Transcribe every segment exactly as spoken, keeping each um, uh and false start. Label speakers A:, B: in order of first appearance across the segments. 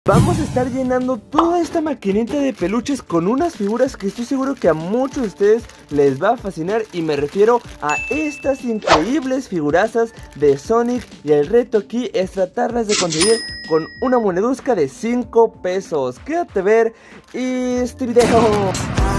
A: Vamos a estar llenando toda esta maquinita de peluches con unas figuras que estoy seguro que a muchos de ustedes les va a fascinar. Y me refiero a estas increíbles figurazas de Sonic. Y el reto aquí es tratarlas de conseguir con una monedusca de cinco pesos. Quédate a ver este video.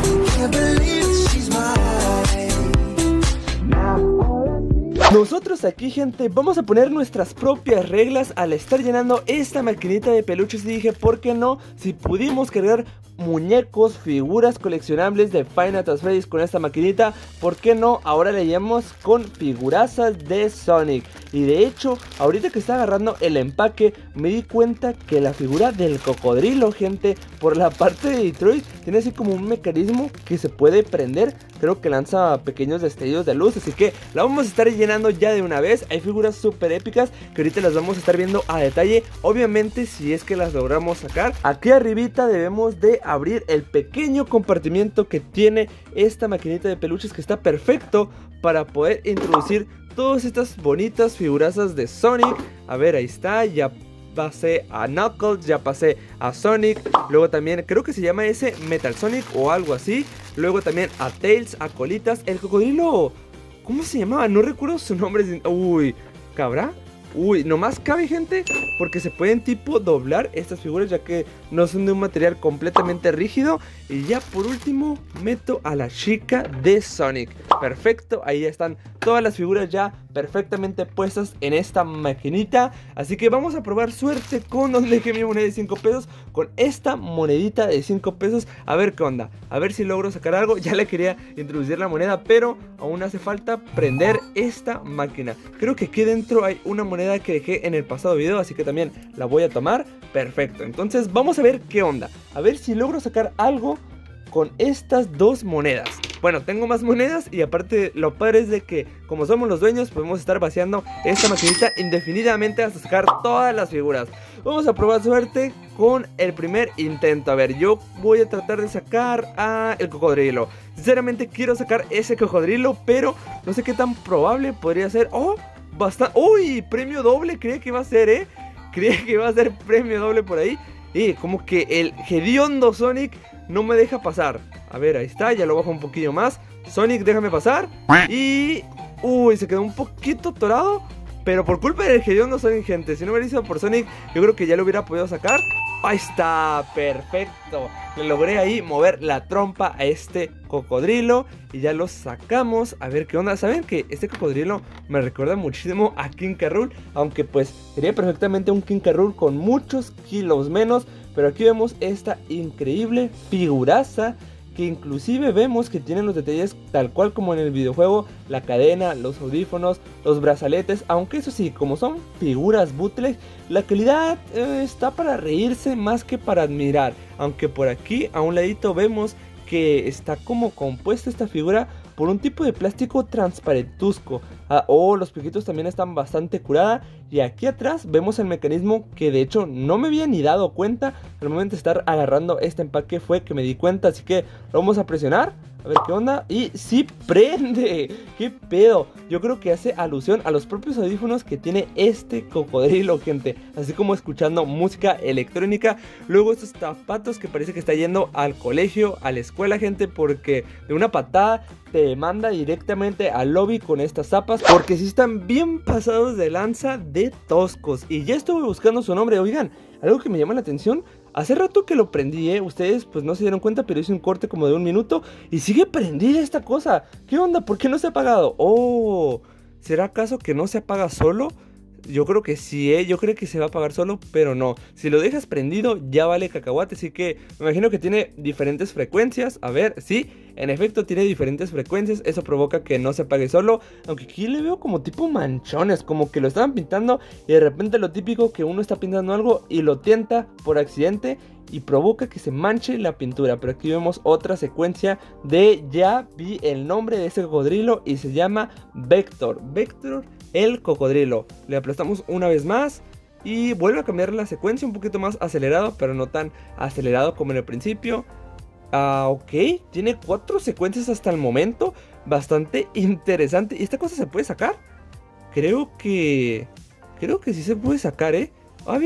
A: Nosotros aquí, gente, vamos a poner nuestras propias reglas al estar llenando esta maquinita de peluches. Y dije, ¿por qué no? Si pudimos cargar muñecos, figuras coleccionables de Five Nights at Freddy's con esta maquinita, ¿por qué no? Ahora le llamamos con figurazas de Sonic. Y de hecho, ahorita que está agarrando el empaque, me di cuenta que la figura del cocodrilo, gente, por la parte de Detroit, tiene así como un mecanismo que se puede prender. Creo que lanza pequeños destellos de luz, así que la vamos a estar llenando ya de una vez. Hay figuras súper épicas que ahorita las vamos a estar viendo a detalle. Obviamente, si es que las logramos sacar. Aquí arribita debemos de abrir el pequeño compartimiento que tiene esta maquinita de peluches, que está perfecto para poder introducir todas estas bonitas figurazas de Sonic. A ver, ahí está, ya pasé a Knuckles, ya pasé a Sonic. Luego también creo que se llama ese Metal Sonic o algo así. Luego también a Tails, a Colitas. El cocodrilo, ¿cómo se llamaba? No recuerdo su nombre. Uy, ¿cabrá? Uy, nomás cabe, gente, porque se pueden tipo doblar estas figuras, ya que no son de un material completamente rígido. Y ya por último meto a la chica de Sonic. Perfecto, ahí están todas las figuras ya perfectamente puestas en esta maquinita. Así que vamos a probar suerte con donde dejé mi moneda de cinco pesos, con esta monedita de cinco pesos. A ver qué onda, a ver si logro sacar algo. Ya le quería introducir la moneda, pero aún hace falta prender esta máquina. Creo que aquí dentro hay una moneda que dejé en el pasado video, así que también la voy a tomar. Perfecto, entonces vamos a ver qué onda, a ver si logro sacar algo con estas dos monedas. Bueno, tengo más monedas y aparte lo padre es de que como somos los dueños podemos estar vaciando esta maquinita indefinidamente hasta sacar todas las figuras. Vamos a probar suerte con el primer intento. A ver, yo voy a tratar de sacar a el cocodrilo. Sinceramente quiero sacar ese cocodrilo, pero no sé qué tan probable podría ser. ¡Oh! Bastante. ¡Uy! Premio doble, creía que iba a ser, ¿eh? Creía que iba a ser premio doble por ahí. Y como que el hediondo Sonic no me deja pasar. A ver, ahí está, ya lo bajo un poquillo más. Sonic, déjame pasar. Y... uy, se quedó un poquito atorado, pero por culpa del hediondo Sonic, gente. Si no hubiera sido por Sonic, yo creo que ya lo hubiera podido sacar. Ahí está, perfecto. Le logré ahí mover la trompa a este cocodrilo y ya lo sacamos. A ver qué onda. ¿Saben que este cocodrilo me recuerda muchísimo a King K. Rool? Aunque pues sería perfectamente un King K. Rool con muchos kilos menos. Pero aquí vemos esta increíble figuraza, que inclusive vemos que tienen los detalles tal cual como en el videojuego. La cadena, los audífonos, los brazaletes. Aunque eso sí, como son figuras bootleg, la calidad eh, está para reírse más que para admirar. Aunque por aquí a un ladito vemos que está como compuesta esta figura por un tipo de plástico transparentusco. Ah, oh, los piquitos también están bastante curada. Y aquí atrás vemos el mecanismo que de hecho no me había ni dado cuenta. Al momento de estar agarrando este empaque fue que me di cuenta. Así que lo vamos a presionar, a ver qué onda. Y sí prende. ¿Qué pedo? Yo creo que hace alusión a los propios audífonos que tiene este cocodrilo, gente. Así como escuchando música electrónica. Luego estos zapatos que parece que está yendo al colegio, a la escuela, gente, porque de una patada te manda directamente al lobby con estas zapas, porque sí están bien pasados de lanza de toscos. Y ya estuve buscando su nombre. Oigan, algo que me llama la atención, hace rato que lo prendí, ¿eh? Ustedes pues no se dieron cuenta, pero hice un corte como de un minuto y sigue prendida esta cosa. ¿Qué onda? ¿Por qué no se ha apagado? Oh, ¿será acaso que no se apaga solo? Yo creo que sí, ¿eh? Yo creo que se va a apagar solo, pero no. Si lo dejas prendido, ya vale cacahuate. Así que me imagino que tiene diferentes frecuencias. A ver, sí, en efecto tiene diferentes frecuencias. Eso provoca que no se apague solo. Aunque aquí le veo como tipo manchones, como que lo estaban pintando y de repente lo típico que uno está pintando algo y lo tienta por accidente y provoca que se manche la pintura. Pero aquí vemos otra secuencia de, ya vi el nombre de ese cocodrilo y se llama Vector. Vector, el cocodrilo. Le aplastamos una vez más y vuelve a cambiar la secuencia, un poquito más acelerado, pero no tan acelerado como en el principio. Ah, ok, tiene cuatro secuencias hasta el momento, bastante interesante. ¿Y esta cosa se puede sacar? Creo que... Creo que sí se puede sacar, ¿eh? Ah, bien,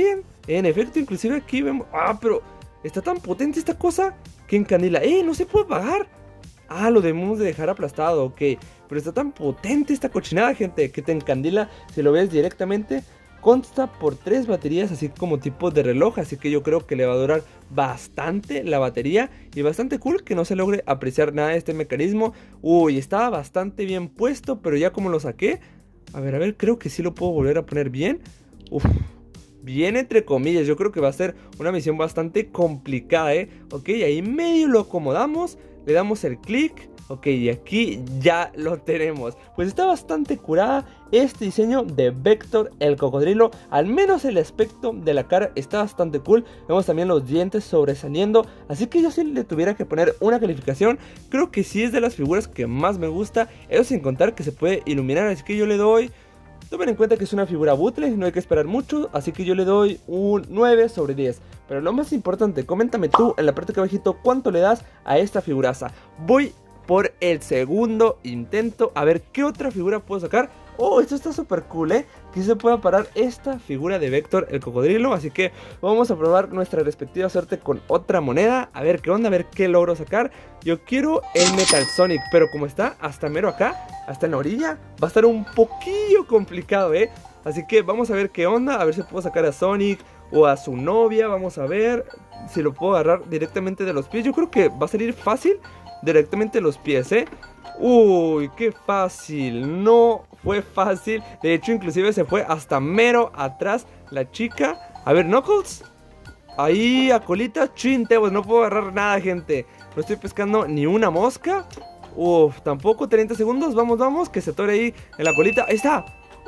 A: En efecto, inclusive aquí vemos... Ah, pero está tan potente esta cosa que encandila. ¡Eh! No se puede apagar. Ah, lo debemos de dejar aplastado, ok. Pero está tan potente esta cochinada, gente, que te encandila si lo ves directamente. Consta por tres baterías, así como tipo de reloj, así que yo creo que le va a durar bastante la batería. Y bastante cool que no se logre apreciar nada de este mecanismo. Uy, estaba bastante bien puesto, pero ya como lo saqué... A ver, a ver, creo que sí lo puedo volver a poner bien. Uf, bien entre comillas, yo creo que va a ser una misión bastante complicada, ¿eh? Ok, ahí medio lo acomodamos, le damos el clic. Ok, y aquí ya lo tenemos. Pues está bastante curada este diseño de Vector el cocodrilo. Al menos el aspecto de la cara está bastante cool. Vemos también los dientes sobresaliendo. Así que yo si le tuviera que poner una calificación, creo que sí es de las figuras que más me gusta. Eso sin contar que se puede iluminar, así que yo le doy... Tomen en cuenta que es una figura bootleg, no hay que esperar mucho, así que yo le doy un nueve sobre diez. Pero lo más importante, coméntame tú en la parte de abajito cuánto le das a esta figuraza. Voy por el segundo intento, a ver qué otra figura puedo sacar. Oh, esto está súper cool, eh. Que se pueda parar esta figura de Vector el cocodrilo. Así que vamos a probar nuestra respectiva suerte con otra moneda. A ver qué onda, a ver qué logro sacar. Yo quiero el Metal Sonic, pero como está hasta mero acá, hasta en la orilla, va a estar un poquillo complicado, eh. Así que vamos a ver qué onda, a ver si puedo sacar a Sonic o a su novia. Vamos a ver si lo puedo agarrar directamente de los pies. Yo creo que va a salir fácil directamente de los pies, eh. Uy, qué fácil. No fue fácil. De hecho, inclusive se fue hasta mero atrás la chica. A ver, Knuckles. Ahí, a colita, chintebos. No puedo agarrar nada, gente. No estoy pescando ni una mosca. Uf, tampoco, treinta segundos. Vamos, vamos, que se atore ahí en la colita. Ahí está.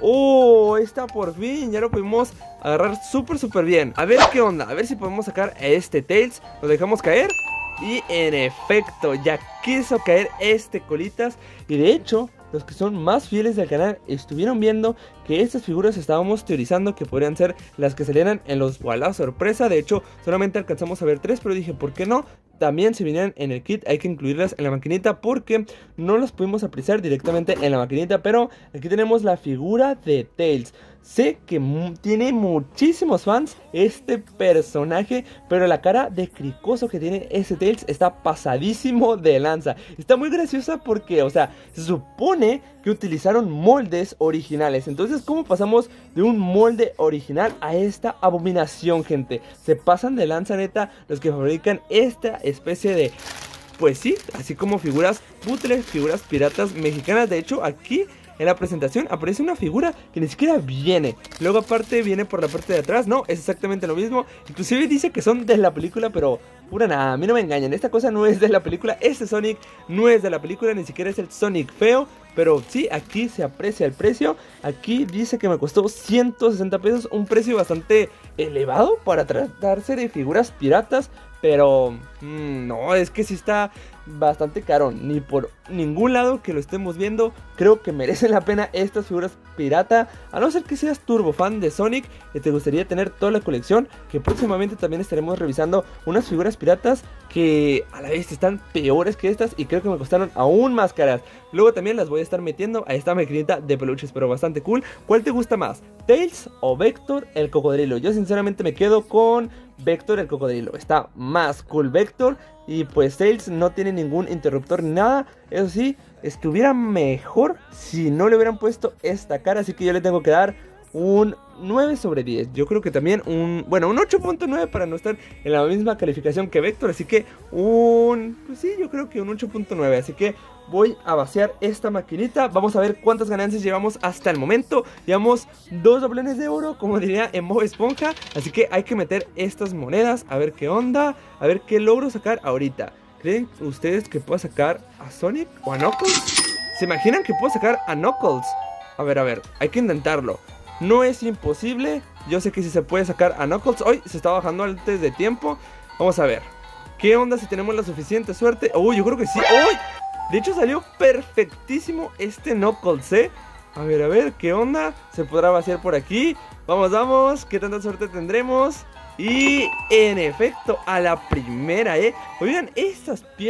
A: Oh, ahí está por fin. Ya lo pudimos agarrar súper, súper bien. A ver qué onda. A ver si podemos sacar a este Tails. Lo dejamos caer. Y en efecto, ya quiso caer este colitas. Y de hecho, los que son más fieles del canal estuvieron viendo que estas figuras estábamos teorizando que podrían ser las que salieran en los Voilà sorpresa. De hecho, solamente alcanzamos a ver tres, pero dije, ¿por qué no? También si vinieran en el kit hay que incluirlas en la maquinita porque no las pudimos apreciar directamente en la maquinita. Pero aquí tenemos la figura de Tails. Sé que mu tiene muchísimos fans este personaje, pero la cara de cricoso que tiene ese Tails está pasadísimo de lanza. Está muy graciosa porque, o sea, se supone que utilizaron moldes originales. Entonces, ¿cómo pasamos de un molde original a esta abominación, gente? Se pasan de lanza, neta, los que fabrican esta especie de... Pues sí, así como figuras bootleg, figuras piratas mexicanas. De hecho, aquí en la presentación aparece una figura que ni siquiera viene. Luego aparte viene por la parte de atrás. No, es exactamente lo mismo. Inclusive dice que son de la película, pero pura nada, a mí no me engañan. Esta cosa no es de la película. Este Sonic no es de la película, ni siquiera es el Sonic feo. Pero sí, aquí se aprecia el precio. Aquí dice que me costó ciento sesenta pesos. Un precio bastante elevado para tratarse de figuras piratas. Pero mmm, no, es que sí está bastante caro. Ni por ningún lado que lo estemos viendo creo que merecen la pena estas figuras pirata. A no ser que seas turbo fan de Sonic y te gustaría tener toda la colección, que próximamente también estaremos revisando unas figuras piratas que a la vez están peores que estas y creo que me costaron aún más caras. Luego también las voy a estar metiendo a esta maquinita de peluches, pero bastante cool. ¿Cuál te gusta más? ¿Tails o Vector el cocodrilo? Yo sinceramente me quedo con Vector el cocodrilo. Está más cool Vector. Y pues Tails no tiene ningún interruptor ni nada. Eso sí, estuviera mejor si no le hubieran puesto esta cara. Así que yo le tengo que dar un nueve sobre diez. Yo creo que también un... Bueno, un ocho punto nueve para no estar en la misma calificación que Vector. Así que un... Pues sí, yo creo que un ocho punto nueve. Así que voy a vaciar esta maquinita. Vamos a ver cuántas ganancias llevamos hasta el momento. Llevamos dos doblones de oro, como diría en Bob Esponja. Así que hay que meter estas monedas. A ver qué onda. A ver qué logro sacar ahorita. ¿Creen ustedes que puedo sacar a Sonic o a Knuckles? ¿Se imaginan que puedo sacar a Knuckles? A ver, a ver, hay que intentarlo. No es imposible. Yo sé que si se puede sacar a Knuckles. Hoy se está bajando antes de tiempo. Vamos a ver. ¿Qué onda si tenemos la suficiente suerte? Uy, yo creo que sí. ¡Uy! De hecho salió perfectísimo este Knuckles, ¿eh? A ver, a ver, ¿qué onda? ¿Se podrá vaciar por aquí? Vamos, vamos. ¿Qué tanta suerte tendremos? Y en efecto, a la primera, ¿eh? Oigan, estas piezas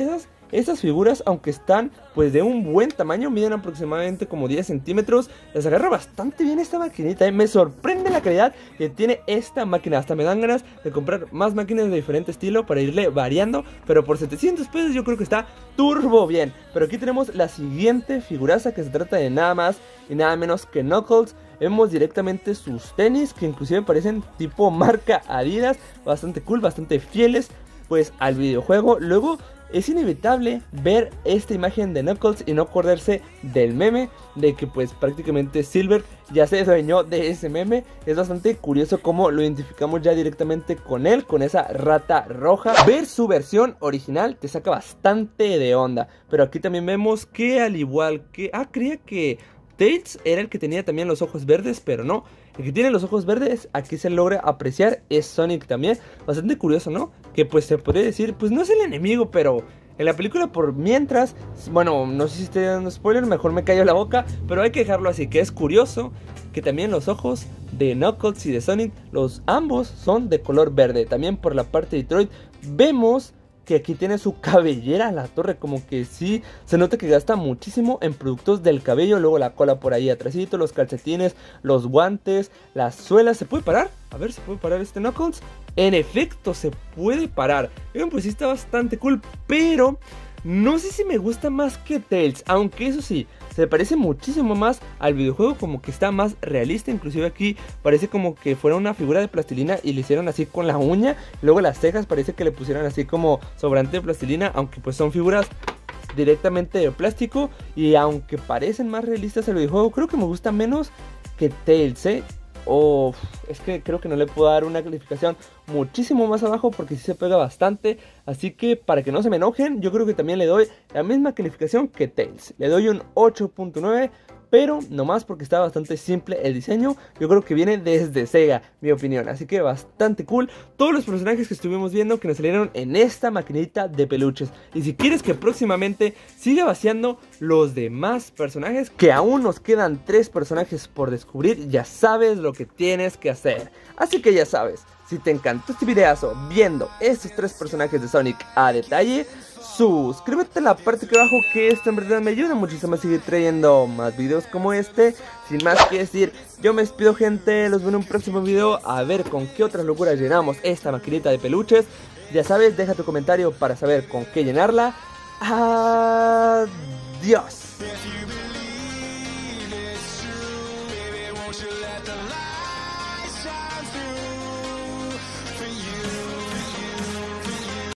A: estas figuras, aunque están pues de un buen tamaño, miden aproximadamente como diez centímetros, les agarra bastante bien esta maquinita, ¿eh? Me sorprende la calidad que tiene esta máquina, hasta me dan ganas de comprar más máquinas de diferente estilo para irle variando, pero por setecientos pesos yo creo que está turbo bien. Pero aquí tenemos la siguiente figuraza, que se trata de nada más y nada menos que Knuckles. Vemos directamente sus tenis, que inclusive parecen tipo marca Adidas, bastante cool, bastante fieles pues al videojuego. Luego es inevitable ver esta imagen de Knuckles y no acordarse del meme de que pues prácticamente Silver ya se dueñó de ese meme. Es bastante curioso cómo lo identificamos ya directamente con él, con esa rata roja. Ver su versión original te saca bastante de onda, pero aquí también vemos que al igual que... Ah, creía que Tails era el que tenía también los ojos verdes, pero no. El que tiene los ojos verdes, aquí se logra apreciar, es Sonic también. Bastante curioso, ¿no? Que pues se podría decir, pues no es el enemigo, pero en la película por mientras... Bueno, no sé si estoy dando spoiler, mejor me callo la boca, pero hay que dejarlo así, que es curioso que también los ojos de Knuckles y de Sonic, los ambos son de color verde. También por la parte de Detroit vemos que aquí tiene su cabellera, la torre, como que sí, se nota que gasta muchísimo en productos del cabello. Luego la cola por ahí atrásito, los calcetines, los guantes, las suelas. ¿Se puede parar? A ver, ¿se puede parar este Knuckles? En efecto, se puede parar. Bien, pues sí está bastante cool, pero no sé si me gusta más que Tails, aunque eso sí, se parece muchísimo más al videojuego, como que está más realista. Inclusive aquí parece como que fuera una figura de plastilina y le hicieron así con la uña. Luego las cejas parece que le pusieron así como sobrante de plastilina, aunque pues son figuras directamente de plástico. Y aunque parecen más realistas al videojuego, creo que me gusta menos que Tails, ¿eh? Oh, es que creo que no le puedo dar una calificación muchísimo más abajo porque sí se pega bastante. Así que para que no se me enojen, yo creo que también le doy la misma calificación que Tails. Le doy un ocho punto nueve, pero nomás porque está bastante simple el diseño. Yo creo que viene desde Sega, mi opinión. Así que bastante cool todos los personajes que estuvimos viendo, que nos salieron en esta maquinita de peluches. Y si quieres que próximamente siga vaciando los demás personajes, que aún nos quedan tres personajes por descubrir, ya sabes lo que tienes que hacer. Así que ya sabes, si te encantó este videazo viendo estos tres personajes de Sonic a detalle, suscríbete en la parte de abajo, que esto en verdad me ayuda muchísimo a seguir trayendo más videos como este. Sin más que decir, yo me despido, gente, los veo en un próximo video a ver con qué otras locuras llenamos esta maquinita de peluches. Ya sabes, deja tu comentario para saber con qué llenarla. Adiós.